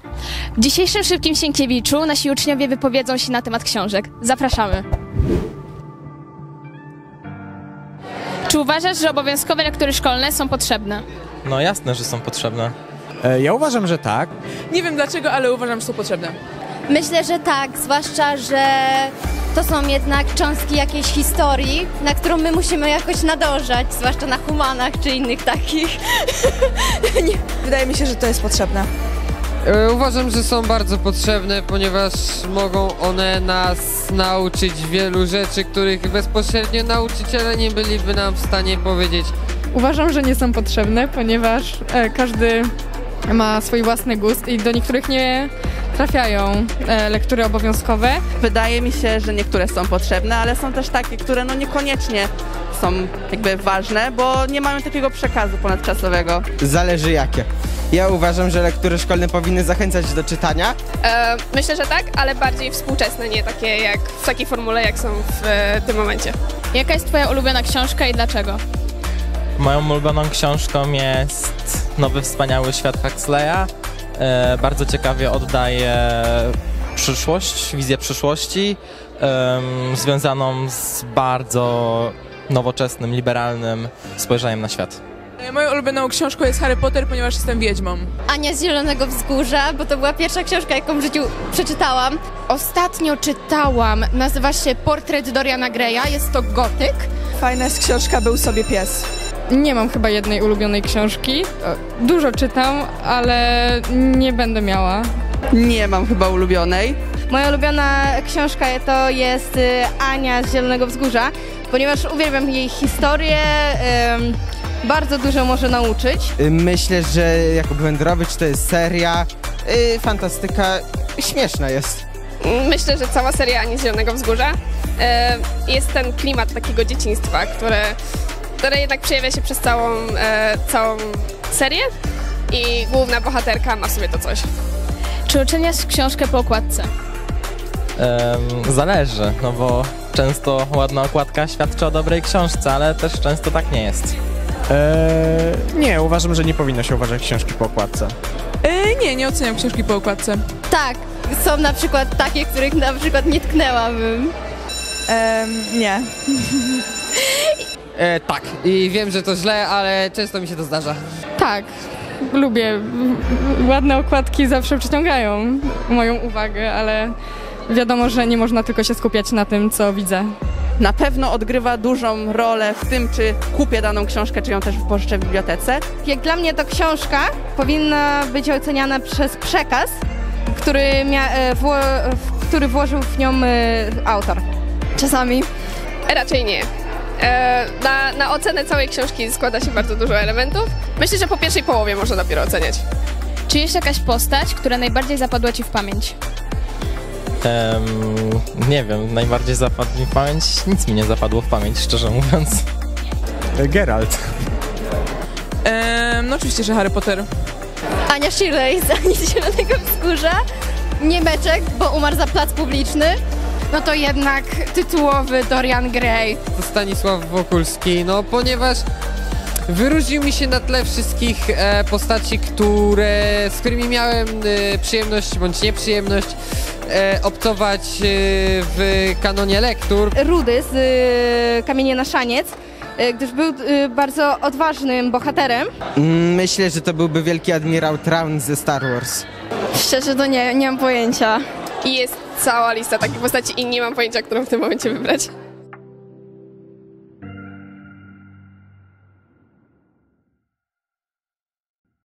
W dzisiejszym Szybkim Sienkiewiczu nasi uczniowie wypowiedzą się na temat książek. Zapraszamy. Czy uważasz, że obowiązkowe lektury szkolne są potrzebne? No jasne, że są potrzebne. Ja uważam, że tak. Nie wiem dlaczego, ale uważam, że są potrzebne. Myślę, że tak, zwłaszcza, że to są jednak cząstki jakiejś historii, na którą my musimy jakoś nadążać, zwłaszcza na humanach czy innych takich. Wydaje mi się, że to jest potrzebne. Uważam, że są bardzo potrzebne, ponieważ mogą one nas nauczyć wielu rzeczy, których bezpośrednio nauczyciele nie byliby nam w stanie powiedzieć. Uważam, że nie są potrzebne, ponieważ każdy ma swój własny gust i do niektórych nie trafiają lektury obowiązkowe. Wydaje mi się, że niektóre są potrzebne, ale są też takie, które no niekoniecznie są jakby ważne, bo nie mają takiego przekazu ponadczasowego. Zależy jakie. Ja uważam, że lektury szkolne powinny zachęcać do czytania. Myślę, że tak, ale bardziej współczesne, nie takie jak w takiej formule, jak są w tym momencie. Jaka jest twoja ulubiona książka i dlaczego? Moją ulubioną książką jest Nowy Wspaniały Świat Huxleya. Bardzo ciekawie oddaje przyszłość, wizję przyszłości związaną z bardzo nowoczesnym, liberalnym spojrzeniem na świat. Moją ulubioną książką jest Harry Potter, ponieważ jestem wiedźmą. Ania z Zielonego Wzgórza, bo to była pierwsza książka, jaką w życiu przeczytałam. Ostatnio czytałam, nazywa się Portret Doriana Greya, jest to gotyk. Fajna jest książka Był sobie pies. Nie mam chyba jednej ulubionej książki. Dużo czytam, ale nie będę miała. Nie mam chyba ulubionej. Moja ulubiona książka to jest Ania z Zielonego Wzgórza, ponieważ uwielbiam jej historię, bardzo dużo może nauczyć. Myślę, że jako Wędrowicz to jest seria, fantastyka, śmieszna jest. Myślę, że cała seria Ani z Zielonego Wzgórza jest ten klimat takiego dzieciństwa, które jednak przejawia się przez całą serię i główna bohaterka ma w sobie to coś. Czy oceniasz książkę po okładce? Zależy, no bo często ładna okładka świadczy o dobrej książce, ale też często tak nie jest. Nie, uważam, że nie powinno się uważać książki po okładce. Nie oceniam książki po okładce. Tak, są na przykład takie, których na przykład nie tknęłabym. Nie. Tak, i wiem, że to źle, ale często mi się to zdarza. Tak, lubię. Ładne okładki zawsze przyciągają moją uwagę, ale wiadomo, że nie można tylko się skupiać na tym, co widzę. Na pewno odgrywa dużą rolę w tym, czy kupię daną książkę, czy ją też pożyczę w bibliotece. Jak dla mnie to książka powinna być oceniana przez przekaz, który włożył w nią autor. Czasami. Raczej nie. Na ocenę całej książki składa się bardzo dużo elementów. Myślę, że po pierwszej połowie można dopiero oceniać. Czy jest jakaś postać, która najbardziej zapadła ci w pamięć? Nie wiem, najbardziej zapadł mi w pamięć, nic mi nie zapadło w pamięć, szczerze mówiąc. Geralt. No oczywiście, że Harry Potter. Ania Shirley z Ani z Zielonego Wzgórza. Niemeczek, bo umarł za plac publiczny. No to jednak tytułowy Dorian Gray. To Stanisław Wokulski, no ponieważ wyróżnił mi się na tle wszystkich postaci, z którymi miałem przyjemność bądź nieprzyjemność obcować w kanonie lektur. Rudy z Kamienie na Szaniec, gdyż był bardzo odważnym bohaterem. Myślę, że to byłby wielki admirał Traun ze Star Wars. Szczerze to nie mam pojęcia. I jest cała lista takich postaci i nie mam pojęcia, którą w tym momencie wybrać.